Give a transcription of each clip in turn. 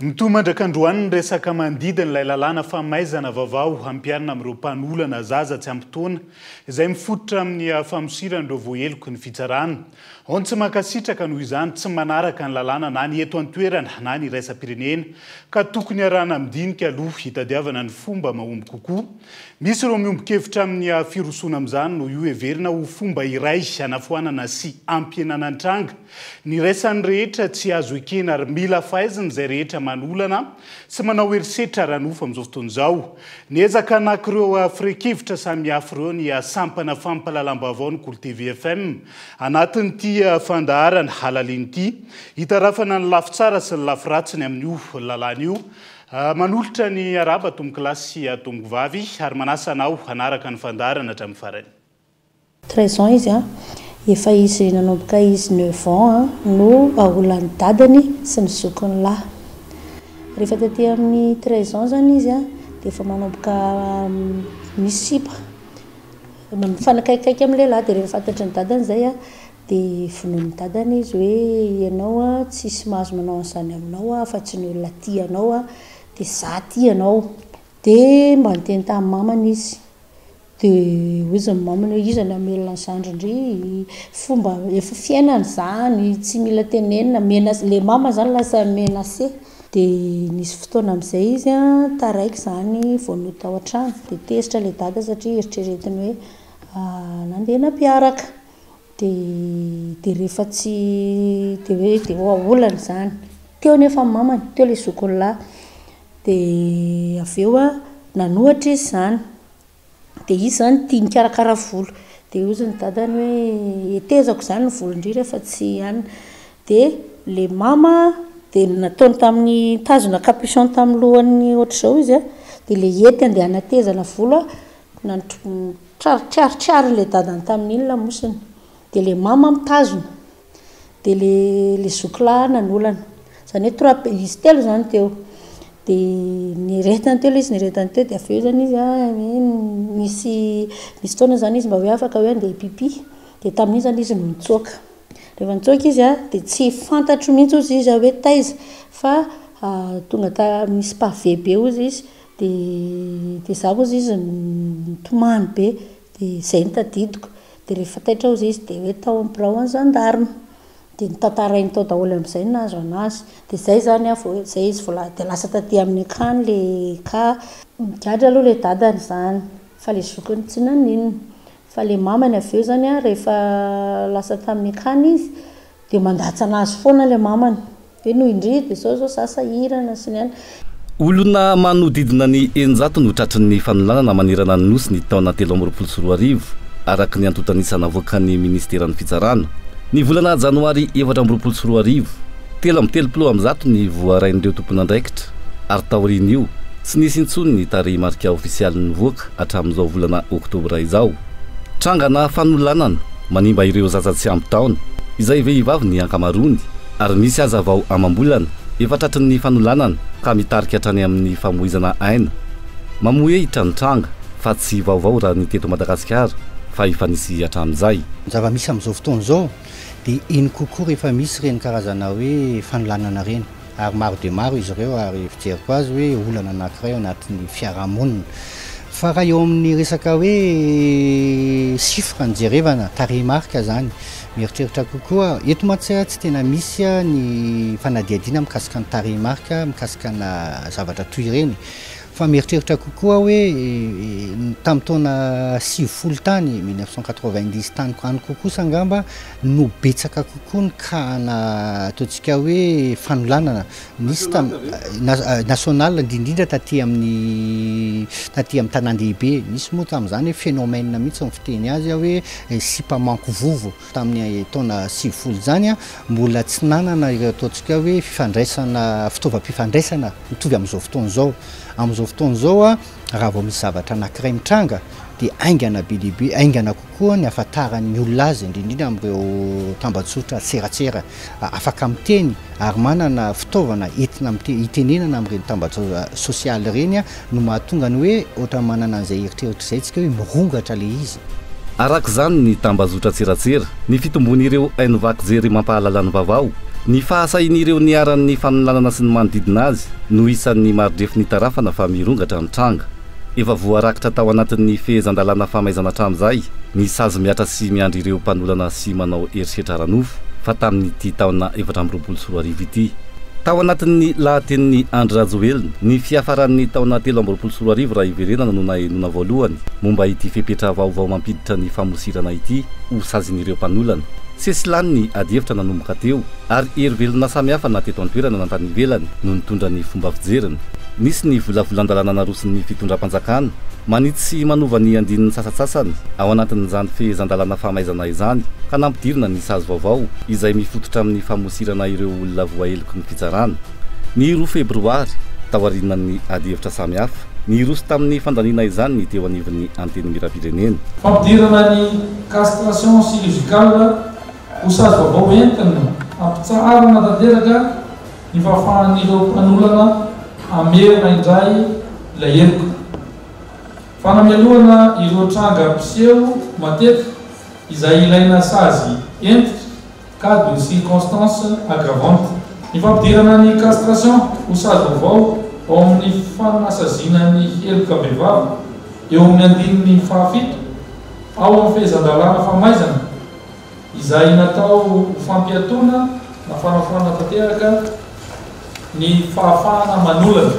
Mitomandraka-androany resaka mandidin'ilay lalàna famaizana vaovao ampiarina amin'ireo mpanolana zaza tsy ampy-taona izay mifototra amin'ny famosirandreo voaheloko ny fitsarana. Ao ny tsy mankasitraka noho izany tsy manaraka ny lalàna na ny eto an-toerana na ny iraisam-pirenena ka tokony arahana midinika aloha hitadiavana ny fomba mahomby kokoa. Misy ireo miombon-kevitra amin'ny firosona amin'izany no io heverina ho fomba iray hanafoanana sy ampihenana an-tranga. Ny raisan'ny rehetra tsy azo ekena ary mila fahaizana izay rehetra manolana sy manao herisetra ranofa amin'izao fotoana izao. Niezaka anak'ireo firehekevitra samihafa ireo ny sampana fampahalalam-baovao ny Kolo TV FM anatin'ity fandaharana halaliany ity, hitarafana ny lafy tsara sy ny lafy ratsiny amin'io lalàna io. Manolotra ny araba tombo kilasy sy tombo vavy ary manasa anao hanaraka ny fandaharana hatramin'ny farany. 13 ans izy efa izy nanomboka izy 9 ans no aolan'ny dadany sy ny zokony lahy. Rehefa taty amin'ny 13 ans zany izy dia efa manomboka misipa mifanakaikaiky amin'ny lehilahy, dia rehefa fantatry ny dadany zay dia vonoin'ny dadany izy hoe ianao tsisy mahazo manao an'izany aminao fa tsy ny olona ty anao dia za ty anao. Dia mba niteny tamin'ny mamany izy, dia hoy ny mamany hoe iza ny hamelona ny zandrindry, fomba efa fiainana zany tsy mila tenenina, le mama zany lasa menacé. Dia nisy fotoana amin'izay izy taraiky zany vao nota ao an-trano, dia tezitra le dada satria eritreretiny hoe nandeha nampiaraka. Dia rehefa tsy dia olana zany teo nefa ny mamany, teo le zokony lahy. Dia avy eo nanohatra izy zany, dia izy zany tia mikarakara volo, dia hoy ny dadany hoe etezako zany ny volondry rehefa tsy hanina. Dia le mama dia nataony tamin'ny tazona capuchon tamin'ny lohany ohatr'izao izy dia le hety andeha hanatezana volo traritrary le dadany tamin'iny lamosiny. Dia le mama mitazona, dia le zokilahy nanolana, zany hoe izy telo zany teo. Dia niretany teo izy, niretany teo, dia avy eo zany izy misy fotoana zany izy mba hoe afaka hoe andeha pipi, dia tamin'iny zany izy no nitsoaka. Rehefa nitsoaka izy dia tsy fantatro mihitsy ozy izy hoe taiza, fa tonga misy pavé be ozy izy, dia za ozy izy nitomany be, dia izay nitadidiko. Dia rehefa taitra ozy izy dia hoe tao amin'ny birao any gendarme, dia nitantarainy tao daholo amin'izay nahazo anazy. Dia izay zany izay izy dia lasa taty amin'ny akany le ka migadra aloha le dadany zany, fa le zokiny tsy naninona. Fa le mamany avy eo zany rehefa lasa tamin'ny akany izy dia mandatsa anazy foana le mamany hoe noho indry dia zao sasahirana sy ny any. Olona manodidina ny 900 no tratrin'ny fanolanana manirana ny nosy ny taona 2024 araka ny antotanisana avoaka ny ministeran'ny fitsarana. Ny volana janoary 2024 3.30 ny voarain'ireo tompon'andraikitra ary taorin'io tsy nisy intsony ny tarehy marika ofisialy ny voaka hatramin'izao volana oktobra izao. Trangana fanolanana manimba ireo zaza tsy ampy taona izay vehivavy ny ankamarony ary misy aza vao amam-bolana efa tratrin'ny fanolanana ka mitarika hatrany amin'ny famoizana aina. Mamohy hitra ny tranga fa tsy vaovao raha ny teto Madagasikara fa efa nisy hatramin'izay. Zava-misy amin'izao fotoana izao dia iny kokoa rehefa misy reny karazana hoe fanolanana reny, ary maro dia maro izy ireo ary fijeriko azy hoe olana anankiray anatin'ny fiarahamonina. Fa raha eo amin'ny resaka hoe sifra ny jerevana tarehy marika zany, mieritreritra kokoa eto Madagasikara tsy tena misy ny fanadihadiana mikasika ny tarehy marika mikasika na zavatra toy ireny. Fa mieritreritra kokoa hoe tamin'ny taona 90 tany 1990 tany any kokoa sangamba no betsaka kokoa ny kahana ataontsika hoe fanolanana nisy national indrindra taty amin'ny tanan-dehibe. Nisy moa tamin'izany hoe phénomène mihitsy ny fiteny azy hoe sipamanko vovo. Tamin'ny taona 90 zany mbola tsy nanana ireo ataontsika hoe fifandraisana fitaovam-pifandraisana mitovy amin'izao fotoana izao. Amin'izao fotoana izao raha vao misy zavatra anankiray mitranga dia aingana be lehibe, aingana kokoa ny ahafantaran'ny olona azy indrindra amin'ireo tambazotra tseratsera afaka miteny ary manana fitaovana entina hitenenana amin'ireny tambazotra sosialy ireny no mahatonga ny hoe ohatra manana an'izay eritreritra izay tsika hoe mirongatra le izy. Araka izany ny tambazotra tseratsera, ny fitombon'ireo haino vaky jery mampahalala ny vaovao ny fahasain'ireo niaran'ny fanolanana sy ny manodidina azy no isan'ny marodrefy ny tarafana fa mirongatra ny tranga efa voarakitra tao anatin'ny fehezan-dalàna famaizana hatramin'izay ny sazy miatra sy miandry ireo mpanolana sy manao erisetra ranofo fa tamin'nyity taona 2024 ity tao anatin'ny lahatenin'ny Andry Rajoelina ny fiafaran'ny taona 2024 raha iverenana no nahenona voalohany momba ity fepetra vaovao mampiditra ny famosirana ity ho sazin'ireo mpanolana sesy lany ny adihevitra nanomboka teo ary hery-velona samihafa na teto an-toerana na tany ivelany no nitondra ny fomba fijeriny nisy ny volavolan-dalàna narosin'ny fitondram-panjakana manitsy sy manova ny andinin'ny sasatsasany ao anatin'izany fehezan-dalàna famaizana izany ka nampidirina ny sazy vaovao izay mifototra amin'ny famosirana ireo olona voaheloky ny fitsarana ny 2 febroary taorinan'ny adihevitra samihafa ny roso tamin'ny fandaniana izany ny teo anivon'ny anteny miram-pirenena fampidirana ny castration chirurgicale ho sazy vaovao entina ampitsarana tanteraka ny fahafahan'ireo mpanolana amerina indray ilay heloka fanamelohana ireo tranga mpiseho matetika izay ilaina sazy entitra cas de circonstance aggravante ny fampidirana ny castration ho sazy vaovao ao amin'ny fanasaziana ny heloka vehivavy eo amin'ny andininy fahafito ao amin'ny fehezan-dalàna famaizana izay natao fampiatona na fanafana tanteraka ny fahafahana manolana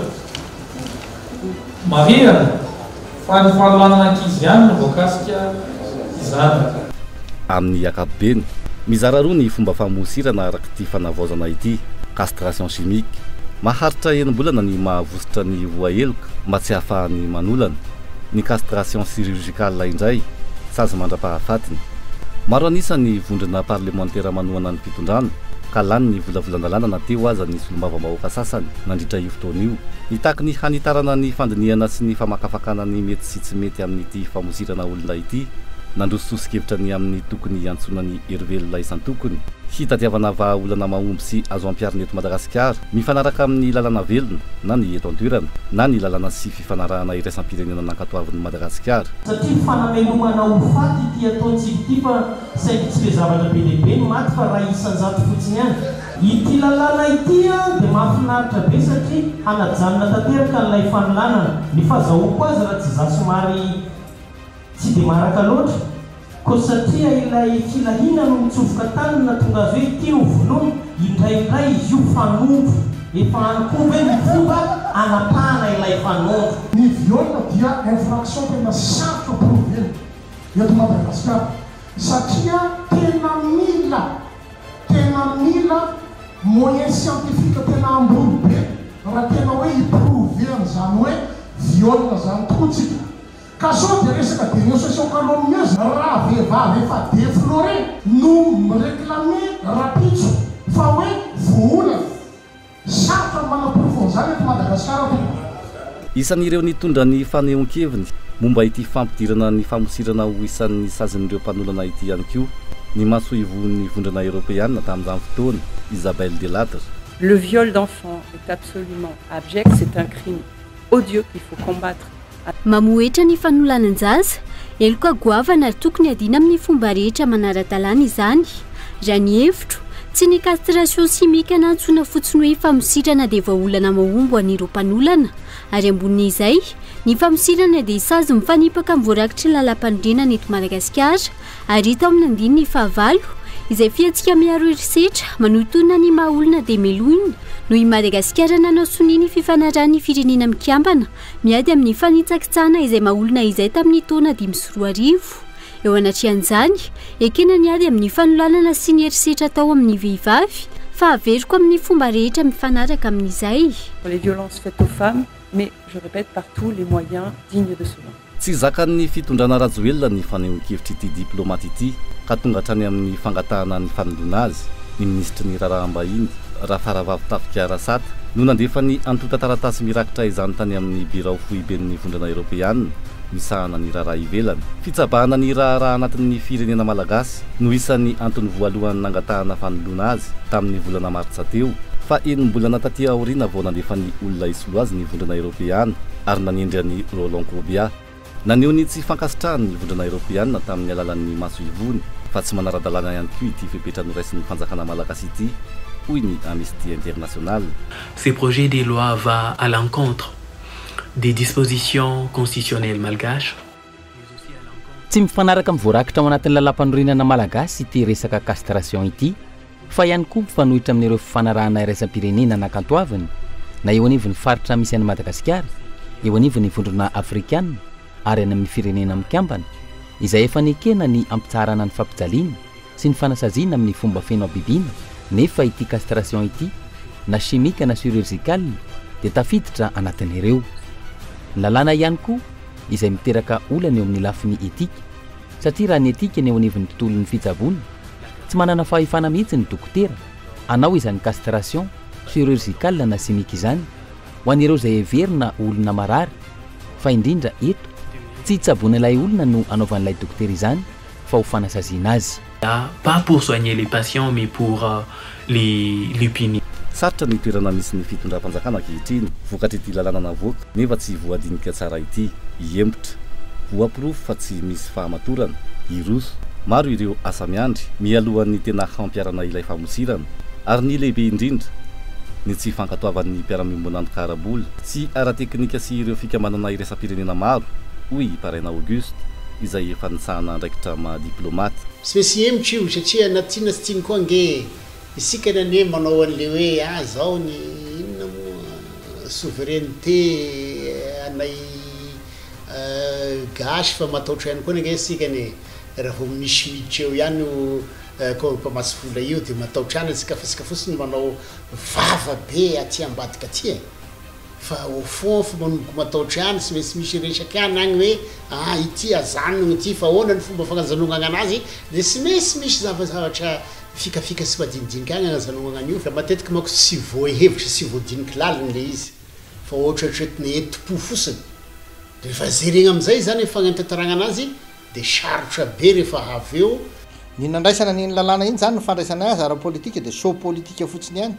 marirana fa ny fanolanana ankizy ihany no voakasika izany amin'ny akapobeny mizara roa ny fomba famosirana araka ity fanavaozana ity castration chimique maharitra enim-bolana ny mahavositra ny voaheloka mba tsy hahafahan'ny manolana ny castration chirurgicale indray sazy mandra-pahafatiny maro anisany vondrina parlementaire manohana ny fitondrana ka lany ny volavolan-dalàna na teo aza ny solombava-bahoaka sasany nandritra io fotoana io nitaky ny hanitarana ny fandinihana sy ny famakafakana ny mety sy tsy mety amin'ity famosirana olona ity nandrososokevitra ny amin'ny tokony antsonany hery-velona isan-tokony hitadiavana vahaolana mahomby sy azo ampiarina eto Madagasikara mifanaraka amin'ny lalana velona na ny eto an-toerana na ny lalana sy fifanarahana iraisam-pirenena nankatoavin'ny Madagasikara satria fanamelomana ho faty ity ataontsika ity fa saingy tsy le zavatra be lehibe ny maty fa raha isan-jato fotsiny ihany ity lalana ity dia mahafinaritra be satria hanajanona tanteraka n'ilay fanolanana ny fahazahoako azy raha tsy za somary tsy dia maraka loatra ko satria ilay filahina no mitsofoka tanina tonga azy hoe ity no vonono indraindray izy io fanondro efa ankombe ny fomba anapahana ilay fanondro ny violina dia infraction tena sarotra provena eto Madagasikara satria tena mila moyen scientifique tena ambony be raha tena hoe iprovena zany hoe violina zany tokotsika ka sao dia resaka dénonciation calomnieuse raha vehivavy efa défloré no miréclame rapitso fa hoe voolana sarotra manaprofon zany eto Madagasikara isan'ireo nitondra ny fanehoan-keviny momba ity fampidirana ny famosirana ho isan'ny sazin'ireo mpanolana ity ihany koa ny masoivon'ny vondrana européenne tamin'izany fotoana Isabelle Delattre. Le viol d'enfants est absolument abject, c'est un crime odieux qu'il faut combattre. Mamoetra ny fanolanan-jaza eloka goavana ary tokony adina amin'ny fomba rehetra manara-dalàna izany raha ny hevitro tsy ny castration chimique nantsona fotsiny hoe famosirana dia vahaolana mahombo an'ireo mpanolana ary ambonin'izay ny famosirana dia sazy mifanipaka amin'ny voarakitra lalam-pandrenana eto Madagasikara ary hita amin'ny andininy fahavalo izay fiantsika miaro erisetra manotonana ny mahaolona dia meloina no i Madagasikara nanao soniny fifanarahan'ny firenena mikambana miady amin'ny fanitsakitsahana izay mahaolona izay tamin'ny taona 2024 eo anatrehan'izany ekena niady amin'ny fanolanana sy ny erisetra tao amin'ny vehivavy fa averiko amin'ny fomba rehetra mifanaraka amin'izay. Les violences faites aux femmes, mais je répète par tous les moyens dignes de ce nom. Tsy zakan'ny fitondrana Rajoelina ny fanehoan-kevitra ity diplomate ity ka tonga hatrany amin'ny fangatahana ny fanoloana azy ny ministry ny raharaham-bahiny Rafaravavy Tafika Rasata no nandefa ny antota taratasy mirakitra izany tany amin'ny birao foiben'ny vondrana européenne misahana ny raharaha ivelany fitsabahana ny raharaha anatin'ny firenena malagasy no isan'ny antony voalohany nangatahana fanoloana azy tamin'ny volana martsa teo fa enim-bolana taty aoriana vao nandefa ny olona isolo azy ny vondrana européenne ary nanendry ny Roland Kobia naneho ny tsy fankasitrahany ny vondrana européenne tamin'ny alalan'ny maso ivony fa tsy manara-dalàna ihany koa ity fepetra noraisiny fanjakana malagasy ity hoy ny Amnesty International. Ce projet de loi va à l'encontre des dispositions constitutionnelles malgaches. Tsy mifanaraka amin'ny voarakitra ao anatin'ny lalam-panorenana malagasy ity resaka castration ity, fa ihany koa mifanohitra amin'ireo fifanarahana iraisam-pirenena nakantoavany na eo anivon'ny faritra misy any Madagasikara, eo anivon'ny vondrona afrikana ary any amin'ny firenena mikambana, izay efa nekena ny ampitsarana ny fampijaliana sy ny fanasaziana amin'ny fomba feno abibiana. Nefa ity castration ity na chimique na chirurgicale dia tafiditra anatin'ireo. Ny lalàna ihany koa izay miteraka olana eo amin'ny lafiny etika, satria raha ny etika ny eo anivon'ny tontolon'ny fitsaboana tsy manana fahefana mihitsy ny dokotera anao izany castration chirurgicale na chimique izany ho an'ireo izay heverina olona marary, fa indrindra eto tsy hitsaboana ilay olona no anaovan'ilay dokotera izany fa ho fanasaziana azy. Pas pour soigner les patients mais pour les punir. Sarotra ny toerana misy ny fitondram-panjakana ankehitriny vokatra ity lalàna navoaka nefa tsy voadinika tsara ity hiempotra voampirofo fa tsy misy fahamatorana iroso. Maro ireo asa miandry mialohan'ny tena hampiarana ilay famosirana ary ny lehibe indrindra ny tsy fankatoavan'ny mpiara-miombonandro karabola sy ara-teknika sy ireo fikamanana iraisam-pirenena maro hoy Paraina Auguste izay efa nisahana andraikitra mahadiplomate. Tsy misy hempotra io satria natiana sy tiany koa nge isika nane manao an'le hoe zao ny inona moa souveraineté anay gasy fa mataotra ihany koa nge isika ne raha vao misy miditra eo ihany koa mpamasy vola io dia mataotra ihany isika fa isika fotsiny manao vava be aty ambadika aty fa au fond fa manomboka mataotra ihany sy maintsy misy resaka ihany agny hoe ity azanona ity fa ahoana ny fomba fanazanonana anazy dia sy maintsy misy zavatra fikafika sy madinidinika agny anazanonana an'io fa matetiky manko tsy voahevitra sy voadinika laliny le izy fa ohatraohatretiny enti-po fotsiny dia rehefa zerena amin'izay zany fagnantantarana anazy dia sarotra be rehefa avy eo. Ny nandraisana ny lalàna iny zany no fandraisana azy ara-politika dia show politika fotsiny ihany.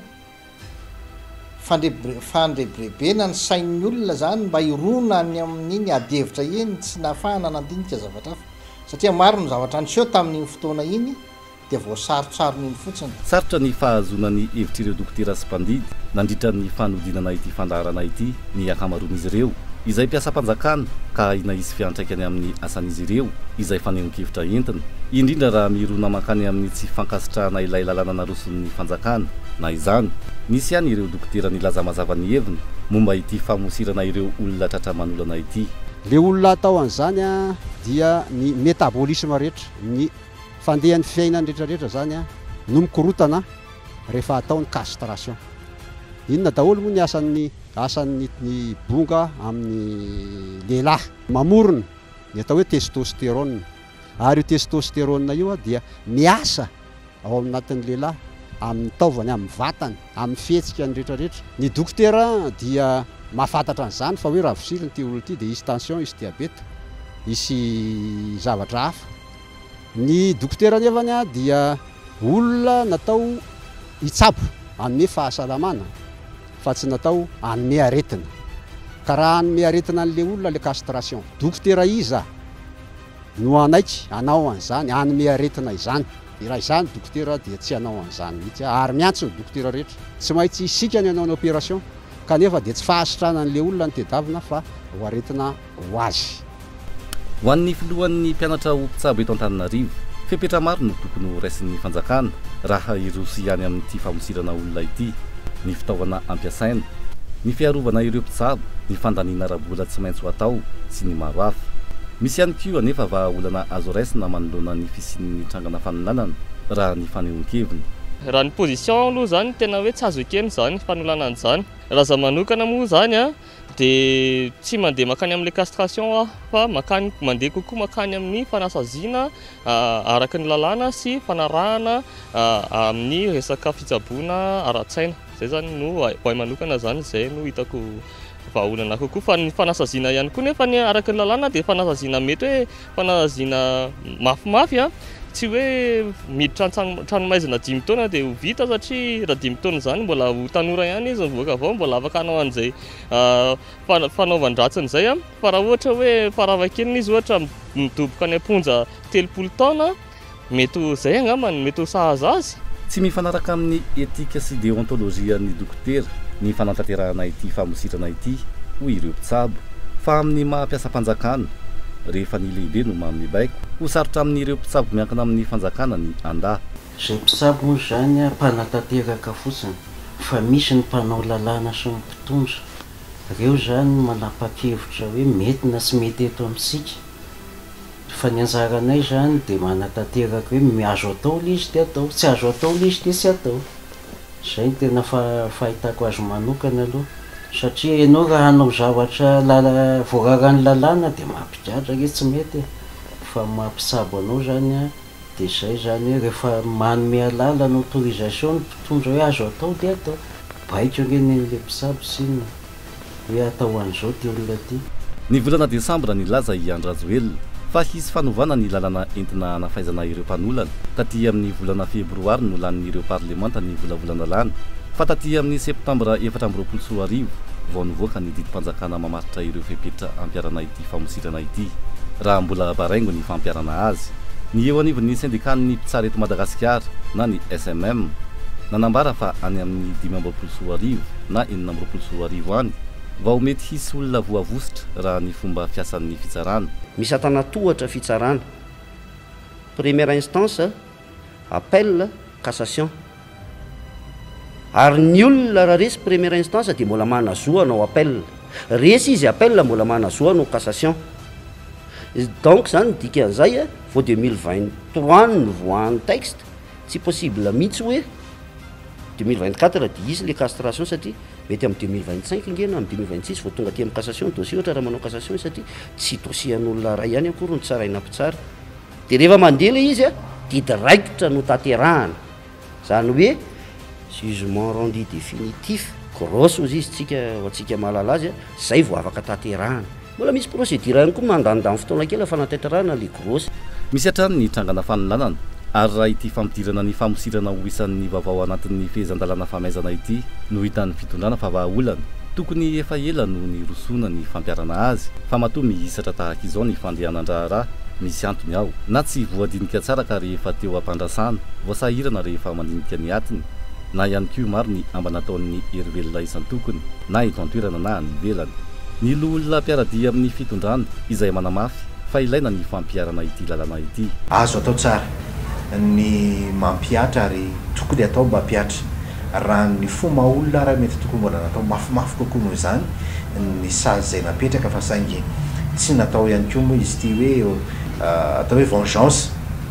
Fandrebrebena ny sain'ny olona zany mba irona ny amin'iny adevitra iny tsy nahafahana nandinika zavatra hafa satria maro ny zavatra niseho tamin'iny fotoana iny dia voasarotsarony fotsiny. Sarotra ny fahazonany hevitr'ireo dokotera sy mpandidy nandritra ny fanodinana ity fandaharana ity ny akamaroan'izy ireo izay mpiasa-panjakana ka ina isy fiantraikany amin'ny asan'izy ireo izay fanehonkevitra entina indrindra raha mirona makany amin'ny tsy fankasitrahana ilay lalàna naroson'ny fanjakana na izany nisy ihany ireo dokotera nilaza mazava ny heviny momba ity famosirana ireo olona tratra manolana ity. Le olona atao an'izany dia ny métabolisme rehetra ny fandehan'ny fiainany rehetrarehetra zany no mikorotana rehefa ataony castration. Inona daholo moa ny asan'ny bonga amin'ny lehilahy mamorona ny atao hoe testostérone ary io testostérone io dia miasa ao aminatin'ny lehilahy amin'ny taovany amin'ny vatany amin'ny fihetsika ny rehetrarehetra. Ny dokotera dia mahafantatra an'izany fa hoe ravosiriny ity olona ity dia isy tension isy diabeta isy zavatra hafa. Ny dokotera nefany dia olona natao hitsabo anome fahasalamana fa tsy natao anome aretina. Ka raha anome aretina an'le olona le castration dokotera iza no anaiky anao an'izany anome aretina izany. Raha izany dokotera dia tsy anao an'izany mihitsy ary miantso ny dokotera rehetra tsy maintsy isika ny anao ny opération kanefa dia tsy fahasitrana an'le olona ny tedavina fa ho aretina ho azy. Ho an'ny filohan'ny mpianatra ho mpitsabo eto Antananarivo fepetra maro no tokony ho raisin'ny fanjakana raha iroso ihany amin'ity famosirana olona ity ny fitaovana ampiasaina ny fiarovana ireo mpitsabo ny fandaniana rabola tsy maintsy ho atao sy ny maro hafa. Misy ihany koa anefa vahaolana azo raisina manoloana ny fisian'ny trangana fanonanana raha ny fanehonkeviny. Raha ny position aloha zany tena hoe tsy azo ekena zany fanolana an'izany. Raha za manokana moa zany dia tsy mandeha makany amin'ilay castration fa mandeha kokoa makany amin'ny fanasaziana araka ny lalàna sy fanarahana amin'ny resaka fitsaboana ara-tsaina. Zay zany no hoay manokana zany zay no hitako vahaolana kokoa fa ny fanasaziana ihany koa nefa ny araka ny lalàna dia fanasaziana mety hoe fanasaziana mafimafy tsy hoe miditra tranomaizina 10 taona dia ho vita satria raha 10 taona zany mbola ho tanora ihany izy mivoaka avao mbola afaka hanao an'izay fanaovan-dratsiny izay fa raha ohatra hoe faravakeliny izy ohatra midoboka any amponja 30 taona mety ho izay angambany mety ho sahaza azy tsy mifanaraka amin'ny etika sy déontolôzia ny dokotera ny fanantanterahana ity famosirana ity hoy ireo mpitsabo fa amin'ny mampiasa-panjakana rehefa ny lehibe no manome baiko ho sarotra amin'ireo mpitsabo miankina amin'ny fanjakana ny anda zay mpitsabo moa zany mpanatanteraka fotsiny fa misy ny mpanao lalàna sy ny mpitondra reo zany manapa-kevitra hoe mety na sy mety eto amintsika fa ny anjaranay zany dia manatanteraka hoe miazo atao l izy dia atao tsy azo atao l izy dia tsy atao zay ny tena fahitako azo manokana aloha satria ianao raha hanao zavatra voararany lalàna dia mampidratra re tsy mety fa mampisabo anao zany a dia zay zany hoe rehefa manome alala no autorisation ny mpitondra hoe azo atao dia atao baiko angenyle mpisabo sinna hoe atao an'izao ty olona ty ny volana desambra nilaza i Andrajoelina fa hisy fanovana ny lalana entina anafaizana ireo mpanolona taty amin'ny volana febroary no lanin'ireo parlemanta ny volavolan-dalàna fa taty amin'ny septambra 2024 vao nivoaka ny didim-panjakana mamaritra ireo fepetra ampiarana ity famosirana ity raha mbola baraingo ny fampiarana azy ny eo anivon'ny syndicat-ny mpitsara eto Madagasikara na ny SMM nanambara fa any amin'ny 2024 na 2024 any vao mety hisy olona voavositra raha ny fomba fiasan'ny fitsarana misy atanatohatra fitsarana première instance appel cassation ary ny olona raha resy première instance dia mbola manazoanao appel resy izy appel mbola manazoanao cassation donc zany dika an'izay vao 2023 no voan'ny texte tsy possible mihitsy hoe 2024 dia izy le castration satria mety amin'ny 2025 ingena amin'ny 2026 vao tonga aty amin'ny cassation dossier ohatra raha manao cassation satria tsy dossier-n'olona ray ihany akory ny tsaraina mpitsara dia rehefa mandeha le izy didraikitra no tanterahana zany hoe jugement rendu définitif grosse ozy izy tsika atsika mahalala azy zay vao afaka tanterahana mbola misy procédure ihany koa mandanindany fotoana kely fanatanterahana le grosse misy hatrany ny trangana fanolanana ary raha ity fampidirana ny famosirana ho isan'ny vaovao anatin'ny fehezan-dalàna famaizana ity no hitan'ny fitondrana fa vahaolana tokony efa ela no ny rosona ny fampiarana azy fa matoa mihisatra tahaka izao ny fandehanan-draharaha misy antony ao na tsy voadinika tsara ka rehefa teo ampandrasana voasahirana rehefa mandinika ny atiny na ihany koa maro ny ambanataon'ny herivelona isan-tokony na eto an-toerana na any ivelany ny loholona mpiaradia amin'ny fitondrana izay manamafy fa ilaina ny fampiarana ity lalàna ity azo atao tsara ny mampiatra ary tokony atao mba mpiatra raha ny fomba olona raha mety tokony mbola natao mafimafy kokoa noho izany ny sazy zay napetraka fa saingy tsy natao ihany koa moa izy ty hoe atao hoe vengeance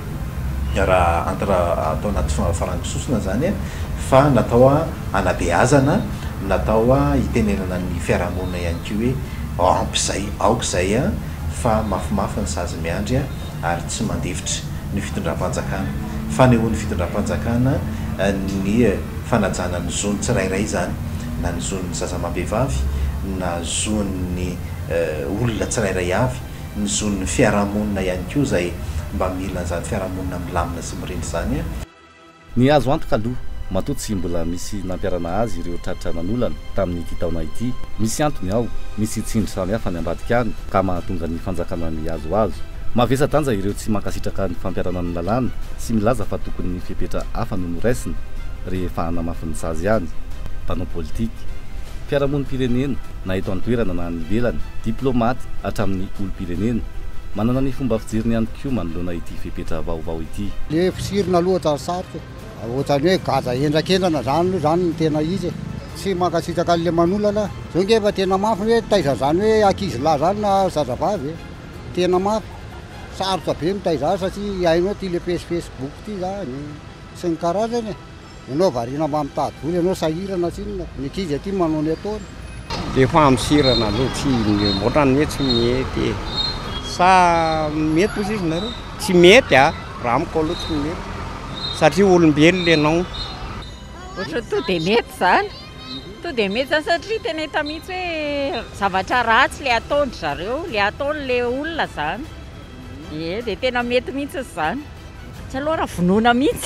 raha entre atao anaty farangisosona zany fa natao anabeazana natao hitenenana ny fiarahamonina ihany koa hoe ampizay aoka zay fa mafimafy ny sazy miandry ary tsy mandevitra ny fitondram-panjakana fa ny ho ny fitondram-panjakana ny fanajana ny zony tsirairay zany na ny zon'ny zazamambehivavy na zon'ny olona tsirairay avy ny zon'ny fiarahamonina ihany koa zay mba mila zany fiarahamonina milamina sy mirindry zany ny azo antoka aloha matoa tsy mbola misy nampiarana azy ireo tratra nanolana tamin'ity taona ity misy antony ao misy tsindry samihafa ny ambadika any ka mahatonga ny fanjakana ny azoazo mavesa-danja ireo tsy mankasitraka ny fampiarana ny lalàna sy milaza fa tokony ny fipetra hafa no noraisina rehefa hanamafin'ny sazy any mpanao politika fiarahamonim-pirenena na eto an-toerana na any ivelany diplomaty hatramin'ny olo-pirenena manana ny fomba fijeriny ihany koa manoloana ity fipetra vaovao ity le fisirina aloha tsarosarotra ohatrany hoe gaja endrakendana zany zany ny tena izy tsy mankasitraka an'le manolana zao ngefa tena mafy hoe taiza zany hoe ankizy lahy zany na zazavavy tena mafy sarotra be mitaiza satria hainao ty le Facebook ty zany sy ny karazany ianao varina mba mitady voly ianao sahirana tsinona ny ankizy aty manao ny ataony le famisirana aloha tsy ohatrany hoe tsy mety sa mety ozy izy nareo tsy mety raha amiko aloha tsy mety satria olombelona ianao ohatra to dia mety zany to dia mety zany satria tena hita mihitsy hoe zavatra ratsy le ataony zareo le ataony le olona zany dia tena mety mihitsy zany tsy aloha raha vonoana mihitsy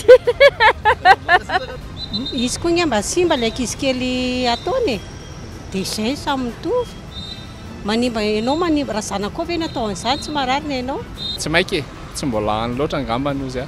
izy koa mba simba le ankizy kely ataony dia izay samy mitovy manimba ianao manimba raha zanako ve natao an'izany tsy mararina ianao tsy maiky tsy mbola any loatra angamba ny ozy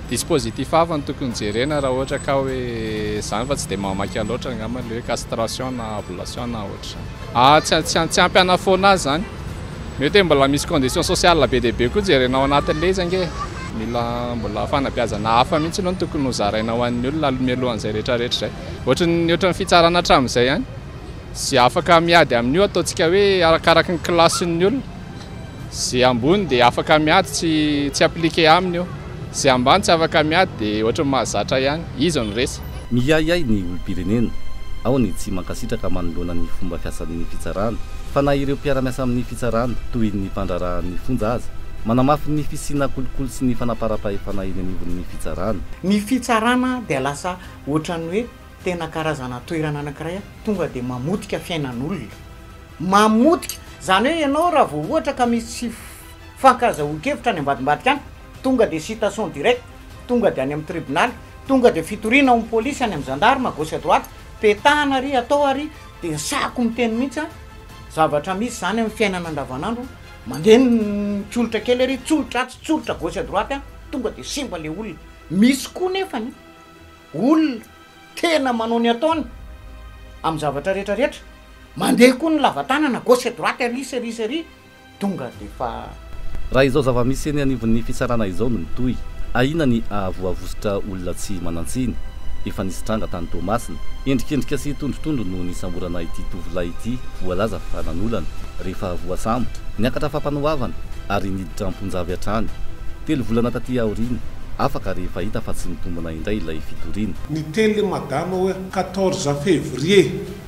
dispositif hafa ny tokony jerena raha ohatra ka hoe zany fa tsy dia mamaky loatra angamba le hoe castration na ablation na ohatra tsy ampiana foana azy zany mety hoe mbola misy condition sociale be dia be koa jerenao anatin'le zange mila mbola fanabeazana hafa mihitsy aloha ny tokony ho zaraina ho an'ny olona mialohan'izay rehetrarehetra zay ohatran'ny fitsarana hatramin'izay ihany sy afaka miady amin'io ataontsika hoe arakaraky ny klassin'ny olona zay ambony dia afaka miady tsy appliqué aminy io zay ambany tsy afaka miady dia ohatran'ny mahazatra ihany izy no resa miaiay ny olom-pirenena ao ny tsy mankasitraka manoloana ny fomba fiasan'ny fitsarana fa na ireo mpiara-miasa amin'ny fitsarana toy ny mpandrarahan'ny fonja azy manamafy ny fisina kolokolo sy ny fanaparam-pahefana eny anivon'ny fitsarana ny fitsarana dia lasa ohatrany hoe tena karazana toerana anankiray tonga dia mamotika fiainan'olona mamotika zany hoe ianao raha vao ohatra ka misy fankazahoan-kevitra any ambadimbadika any tonga dia citation direct tonga dia any amin'ny tribunal tonga dia fitoriana amin'ny polisy any amin'ny gendarme gauche à droite petahana ary atao ary dia sako miteny mihitsy zavatra misy zany amin'ny fiainana andavanandro mandeha ny tsolotra kely ary tsolotra tsy tsolotra gauche à droite tonga dia simba le olona misy koa nefany olona tena manao ny ataony amin'ny zavatra rehetrarehetra mandeha koa ny lavatanana gauche à droite ary tonga dia fa raha izao zava-misy eny anivon'ny fitsarana izao no mitohy ahina ny ahavoavositra olona tsy manantsiny efa nisy tranga tany Tomasina endrikendrika sy tondrotondro no nisamborana ity tovolahy ity voalaza fa nanolana rehefa voasambotra niakatra fampanoavana ary niditra amponjavy hatrany 3 volana taty aoriana afaka rehefa hita fa tsy mitombona indray ilay fitoriana ny teny le madama hoe 14 février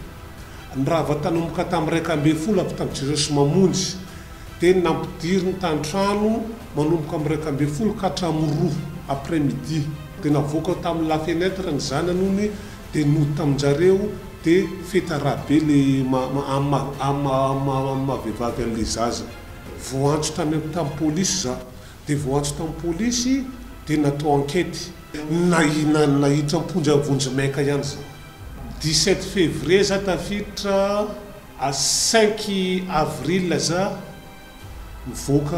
ny raha vatanomboka tamin'ny 1 avy tamin'ny Jesosy mamonjy dia nampidiry ny tan-trano manomboka amin'ny 1 ka hatramin'ny 2 après midi dia navoaka tamin'ny la fenêtre ny zanany dia no tamin-jareo dia fetarabe le mavehivavy an'le zaza voantso tamin'ny polisy za dia voantso tamin'ny polisy dia natao enquête nahitra mponja vonjy-maika ihany za 17 février za tafiditra à 5 avril za mivoaka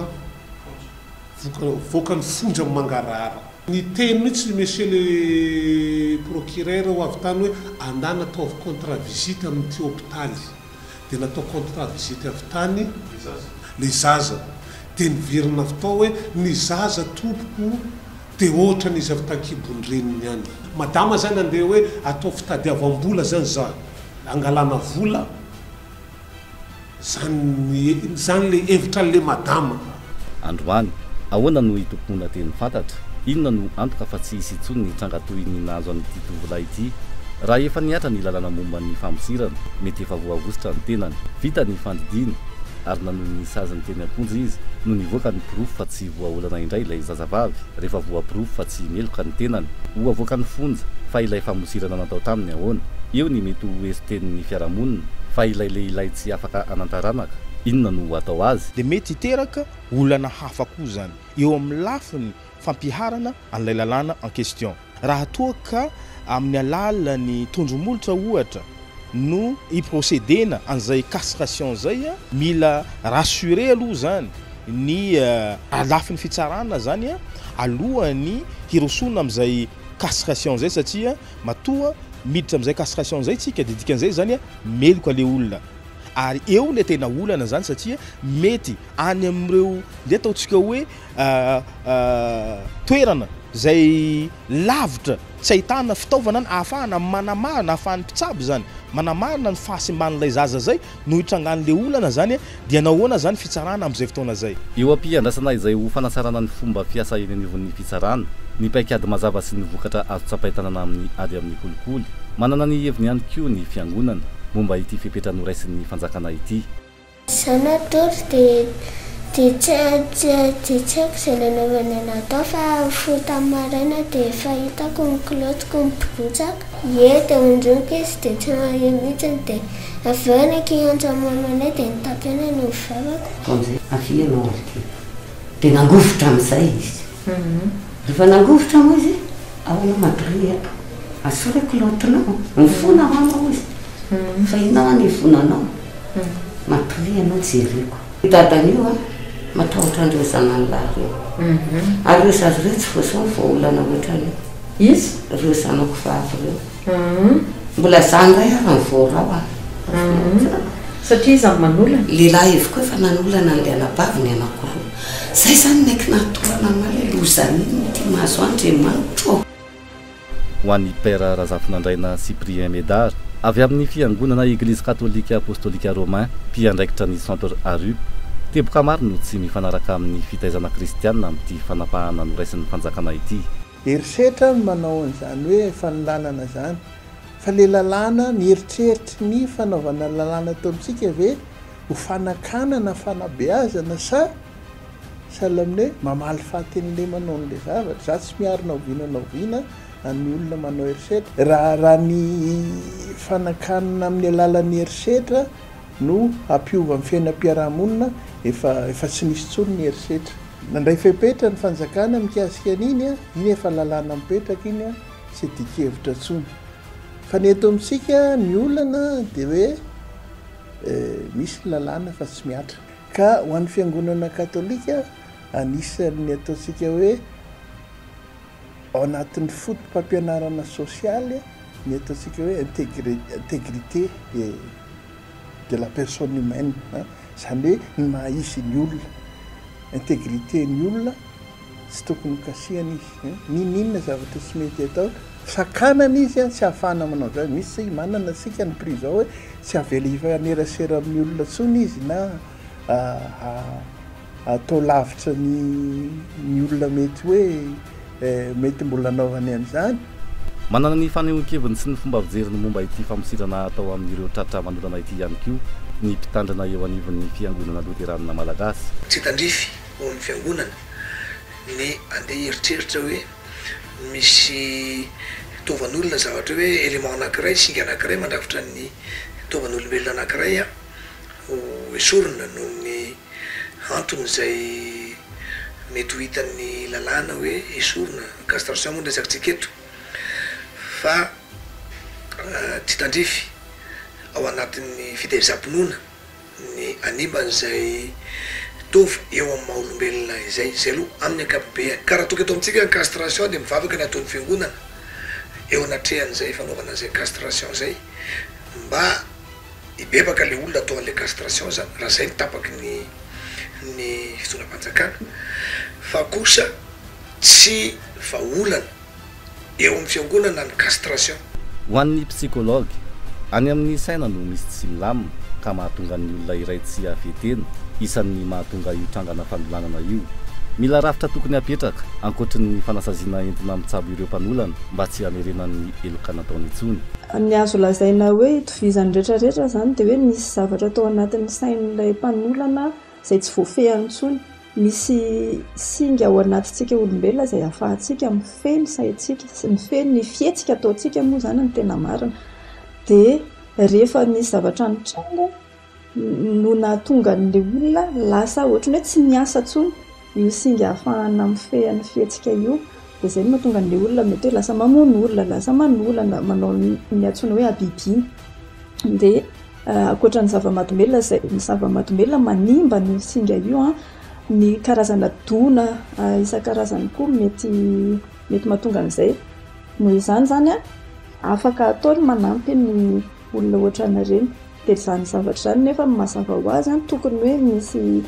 ny fonja mangarara ny teny mihitsy monsieur le procureur ho avy tany hoe andana ataovy contrat visite amin'ity hôpitaly dia natao contrat visite avy tany le zaza dia niverina avy tao hoe ny zaza tompoko dia ohatra n'izy avy tankibony reniny ihany madama zany andeha hoe atao fitadiavam-bola zany za angalana vola zany le hevitra le madama androany ahoana no hitokonona teny fantatra inona no antoka fa tsy hisy intsony ny tranga toy ny nahazo an'ity tovolahy ity raha efa niatra ny lalana momba ny famosirana mety efa voavositra ny tenany vita ny fandidiana ary nanohy ny sazany teny amponjy izy no nivoaka ny pirofo fa tsy voaolana indray ilay zazavavy rehefa voapirofo fa tsy meloka ny tenany voavoaka ny fonja fa ilay famosirana natao taminy ahoana eo ny mety ho esitenin'ny fiarahamonina fa ilay lehilahy tsy afaka anantaranaka inona no atao azy dia mety hiteraka olana hafa koa zany eo amin'ny lafiny fampiharana an'ilay lalàna en question raha toa ka amin'ny alalany tondromolotra ohatra no hiprocédena an'izay castration zay mila rassuré aloha zany ny lafiny fitsarana zany alohany hirosona amin'izay castration zay satria matoa miditra amin'izay castration zay tsika dia dikan'izay zany meloka le olona ary eo le tena olana zany satria mety any amin'ireo le ataontsika hoe toerana zay lavitra tsy ahitana fitaovana any ahafahana manamarina ahafahany mpitsabo zany manamarina ny fahasimban'ilay zaza zay no hitrangan'le olana zany dia nahoana zany fitsarana amin'izay fotoana zay eo ampiandrasana izay ho fanasarana ny fomba fiasa eny anivon'ny fitsarana ny paikady mazava sy ny vokatra azo tsapaitanana amin'ny ady amin'ny kolikoly manana ny heviny ihany koa ny fiangonana momba ity fepetra noraisin'ny fanjakana ity sanatory dia tsy haiko izay nanaovana natao fa fota maraina dia fahitako ny kilotiko mibotsaka dia ondroiko izy dia tsy mahay mihitsiny dia avy eo ny kianjo mamanay dia nitapena no vavako am'izay avy ianao ary dia nangofotra amin'izay izy rehefa nangofotra moa izy ahoana madria asore kilotinao mifona anao izy fa inao any vonanao madria anao jereko dadan'io matahotra andreo zanany lahy reo ary reo sazy reo tsy voasoany voaolana ohatrany izy reo zanako vavy reo mbola zandray ary ny voarao a satria izy amin'ny manolana lehilahy evo koa efa nanolana ny leanabavy ny anakoroa zay zany naiky natorana male lozany iny ty mahazo andriamanitra ho an'ny père Razafinandraina Cyprien Médard avy amin'ny fiangonana Église catholique apostolique romain mpiandraikitra ny centre Arup teboka maro no tsy mifanaraka amin'ny fitaizana kristianina amin'ity fanapahana noraisin'ny fanjakana ity eritreritra ny manao an'izany hoe fanolalana zany fa le lalàna ny eritreritry ny fanaovana lalàna tao amintsika ve ho fanakanana fanabeazana sa salamine mamaly fahatenile manao n'le zavatra za tsy miarina oviana ny olona manao eritreritra raha ny fanakanana amin'ny alalan'ny eritreritra no ampiova amin'ny fiainam-piarahamonina efa tsy nisy tsony ny eritreritra nandray fepetra ny fanjakana mikasika an'iny a iny efa lalàna mipetraka iny a tsy dikevitra tsony fa ny eto amintsika ny olana dia hoe misy lalàna fa tsy miatra ka ho an'ny fiangonana katolika anisan'ny ataontsika hoe ao anatin'ny fotom-pampianarana sosialy ny ataontsika hoe intégrité de la personne humaine zany hoe ny mahaisy ny olona intégrité ny olona tsy tokony hokasiana izy ninona zavatra tsy mety atao sakanana izy a tsy ahafahana manao zany misy manana sika ny prison hoe tsy avela ifanerasera amin'ny olona tsony izy na atao lavitra ny olona mety hoe mety mbola anaovany an'izany manana ny fanehoan-keviny sy ny fomba fijeriny momba ity famosirana atao amin'ireo tratra manolana ity ihany koa ny mpitandrana eo anivon'ny fiangonana loteranina malagasy tsy tandrify ao amin'ny fiangonana ny andeha heritreritra hoe misy tovan'olona zavatra hoe élément anankiray singa anankiray mandrafitra ny tovan'olombelona anankiray a ho esorina noho ny antony izay mety ho hitan'ny lalàna hoe esorina castration moa resakitsika eto fa tsy tandrify ao anatin'ny fitahirizam-pinoana ny animban'izay tovy eo amin'ny maha-olombelona izay aloha amin'ny ankapobeny ka raha toka eto amintsika ny castration dia mivavaka ny ataon'ny fiangonana eo anatrehan'izay fanaovana izay castration zay mba hibebaka le olona atao an'le castration zany raha zay nitapaky ny fitondram-panjakana fa kosa tsy vaolana eo amin'ny fiangonana ny castration ho an'ny psychologue any amin'ny saina no misy tsy milamina ka mahatonga ny olona iray tsy afetena isan'ny mahatonga io trangana fanolanana io mila rafitra tokony apetraka ankoatra ny fanasaziana entina mitsabo ireo mpanolana mba tsy hamerenan'ny eloka nataony intsony ny azo lazaina hoe tovizany rehetrarehetra zany dia hoe misy zavatra atao anatin'ny sain'ilay mpanolana zay tsy voafehany intsony misy singa ao anatintsika olombelona izay ahafahantsika mifeny saintsika mifeny ny fietsika ataontsika moa zany ny tena marina dia rehefa misy zavatra nitranga no nahatonga n'le olona lasa ohatrany hoe tsy miasa ntsony io singa ahafahana mifehany fietsika io dia zay no mahatonga n'le olona mety hoe lasa mamono olona lasa manolana manao ny antsoina hoe abibiana dia ankoatra ny zava-mahadomelona zay ny zava-mahadomelona manimba ny singa io a ny karazana dona isan-karazany koa mety mahatonga an'izay noho izany zany a afaka ataony manampy ny olona ohatrana reny dia zany zavatra zany nefa mazava ho azy any tokony hoe misy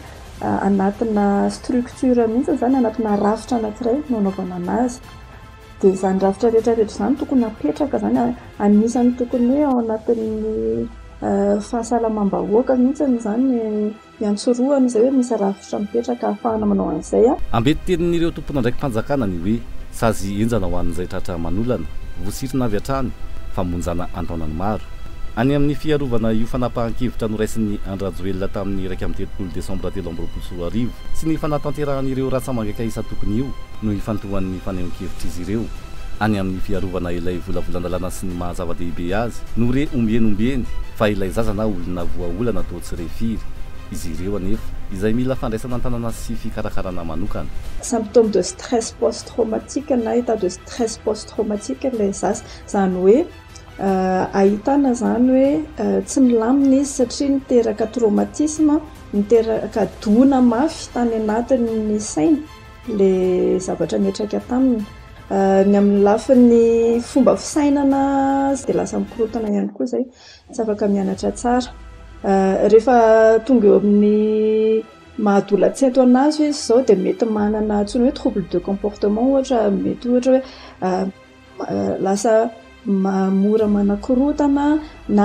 anatina structure mihitsy zany anatina rafitra anankiray no anaovana anazy dia zany rafitra rehetrarehetra zany tokony apetraka zany anisany tokony hoe ao anatin'ny fahasalamam-bahoaka mihitsy zany iantsoroany izay hoe misy rafitra mipetraka ahafahana manao an'izay a ambety tenin'ireo tompona ndraiky mpanjakana ny hoe sazy enjana ho an'izay tratra manolana vosirina avy hatrany famonjana antaonany maro any amin'ny fiarovana io fanapahan-kevitra noraisin'ny andrajoelona tamin'ny 1 Desambra 2024 sy ny fanatanteran'ireo ratsamangaka isa tokony io no ifantohan'ny fanehoan-kevitra izy ireo any amin'ny fiarovana ilay volavolan-dalàna sy ny mahazava-dehibe azy no re ombienymbeny fa ilay zaza na olona voaolana atao tsy refiry izy ireo anefa izay mila fandraisana an-tanana sy fikarakarana manokana symptôme de stress post-traumatique na état de stress post-traumatique ilay zaza zany hoe ahitana zany hoe tsy milamina izy satria niteraka traumatisme miteraka dona mafy tany anatin'ny saina le zavatra mitraka taminy. Ny amin'ny lafiny fomba fisainana dia lasa mikorotana ihany koa zay tsy afaka mianatra tsara. Rehefa tonga eo amin'ny mahadolatsento anazy izy zao dia mety manana antsony hoe trouble de comportement ohatra, mety ohatra hoe lasa mora manakorotana na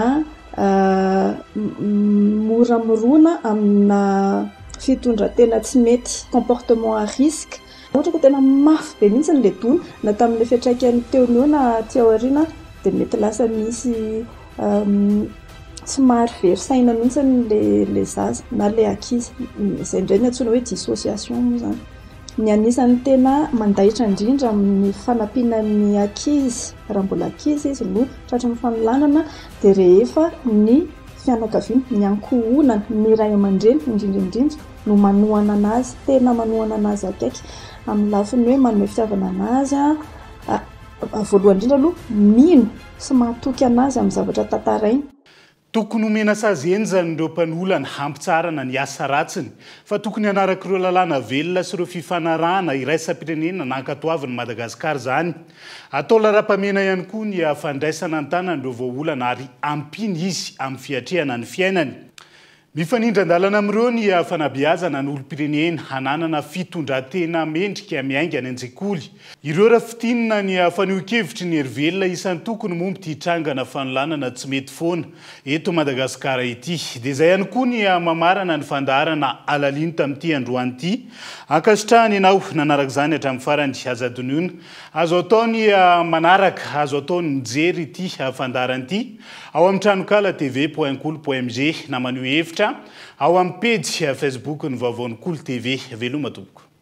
mora mirona amina fitondratena tsy mety, comportement à risque. Ohatra ka tena mafy be mihitsy le dona na tamin'ilay fiantraikany teo eo na tsy aoriana dia mety lasa misy somary very saina mihitsy le zaza na le ankizy. Izay indray ny antsoina hoe dissociation moa zany. Ny anisan'ny tena mandaitra indrindra amin'ny fanampianan'ny ankizy raha mbola ankizy izy no tratran'ny fanolanana dia rehefa ny fianakaviana, ny ankohonana, ny ray aman-dreny indrindra no manohana anazy, tena manohana anazy akaiky amin'ny lafiny hoe manome fitiavana anazy voalohany indrindra aloha mino sy mahatoky anazy amin'ny zavatra tantarainy. Tokony homena sazy zany ireo mpanolana hampitsarana ny asa ratsiny fa tokony hanaraka ireo lalàna velona sy ireo fifanarahana iraisam-pirenena nankatoavin'ny Madagasikara zany. Atao lara-pamena ihany koa ny fandraisana an-tanana ireo vahaolana ary ampiny izy amin'ny fiatrehana ny fiainany. Mifanindran-dalana amin'ireo ny fanabeazana ny olom-pirenena hananana fitondratena mendrika miainga any an-tsekoly. Ireo raha fitinina ny faneho-kevitry ny hery-velona isan'ny tokony momby ity trangana fanolanana tsy mety foana eto Madagasikara ity. Dia izay ihany koa ny mamarana ny fandaharana alalino tamin'ity androany ity. Ankasitrahany ianao nanaraka izany hatramin'ny farany aza-donona. Azo atao ny manaraka, azo atao ny mijery ity fandaharana ity ao amin'ny tranokala tv.ankolo.mg na maneho hevitra ao amin'ny page Facebook ny Vaovao ny Kolo TV. Veloma tompoko.